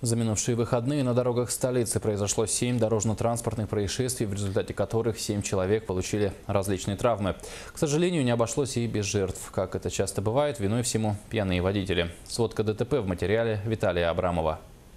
За минувшие выходные на дорогах столицы произошло 7 дорожно-транспортных происшествий, в результате которых 7 человек получили различные травмы. К сожалению, не обошлось и без жертв. Как это часто бывает, виной всему пьяные водители. Сводка ДТП в материале Виталия Абрамова.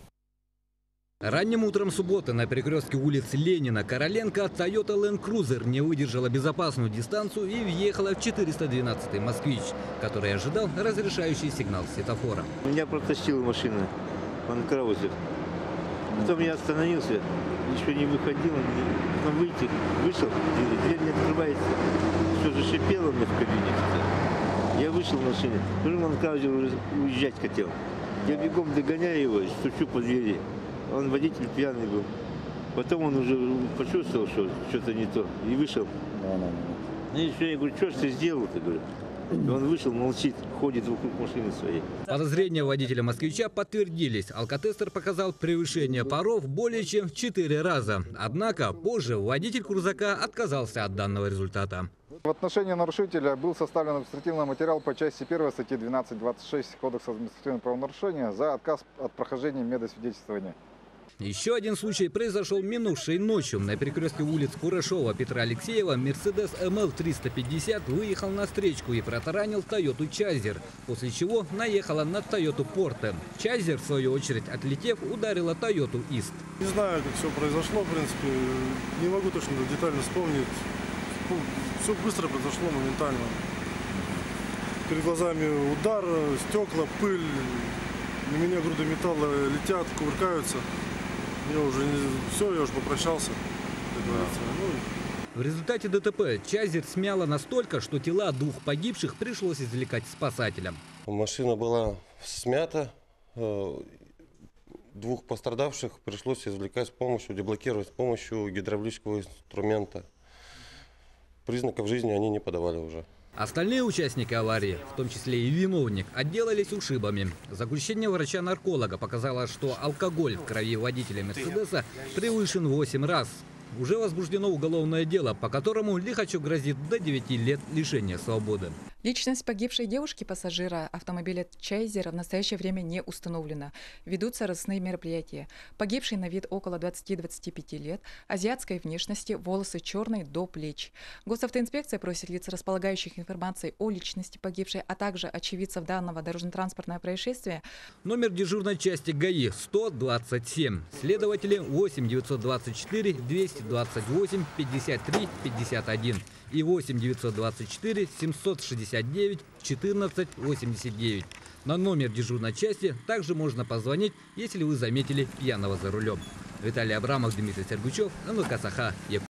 Ранним утром субботы на перекрестке улиц Ленина-Короленко Toyota Land Cruiser не выдержала безопасную дистанцию и въехала в 412-й «Москвич», который ожидал разрешающий сигнал светофора. Меня протащила машина, он караусит. Потом я остановился, еще не выходил, потом вышел, дверь не открывается. Все зашипело мне в кабине. Я вышел в машине, он уже уезжать хотел. Я бегом догоняю его, стучу по двери. Он водитель пьяный был. Потом он уже почувствовал, что что-то не то, и вышел. И еще я говорю, что ж ты сделал-то, говорю. И он вышел, молчит, ходит вокруг машины своей. Подозрения водителя «Москвича» подтвердились. Алкотестер показал превышение паров более чем в 4 раза. Однако позже водитель крузака отказался от данного результата. В отношении нарушителя был составлен административный материал по части 1 статьи 12.26 Кодекса административного правонарушения за отказ от прохождения медосвидетельствования. Еще один случай произошел минувшей ночью. На перекрестке улиц Курашова Петра Алексеева Mercedes ML 350 выехал на встречку и протаранил Toyota Chaser, после чего наехала на Toyota Porte. Chaser, в свою очередь, отлетев, ударила Toyota East. Не знаю, как все произошло, в принципе, не могу точно детально вспомнить. Все быстро произошло, моментально. Перед глазами удар, стекла, пыль. На меня груды металла летят, кувыркаются. Я уже все, я уже попрощался, как говорится. В результате ДТП Чайзер смяло настолько, что тела 2 погибших пришлось извлекать спасателям. Машина была смята. 2 пострадавших пришлось извлекать деблокировать с помощью гидравлического инструмента. Признаков жизни они не подавали уже. Остальные участники аварии, в том числе и виновник, отделались ушибами. Заключение врача-нарколога показало, что алкоголь в крови водителя «Мерседеса» превышен 8 раз. Уже возбуждено уголовное дело, по которому лихачу грозит до 9 лет лишения свободы. Личность погибшей девушки-пассажира автомобиля «Чайзер» в настоящее время не установлена. Ведутся розыскные мероприятия. Погибший на вид около 20-25 лет, азиатской внешности, волосы черные до плеч. Госавтоинспекция просит лиц, располагающих информацией о личности погибшей, а также очевидцев данного дорожно-транспортного происшествия. Номер дежурной части ГАИ 127. Следователи 8 924 228 53 51 и 8 924 769 14 89. На номер дежурной части также можно позвонить, если вы заметили пьяного за рулем. Виталий Абрамов, Дмитрий Сергучев, НВК Саха.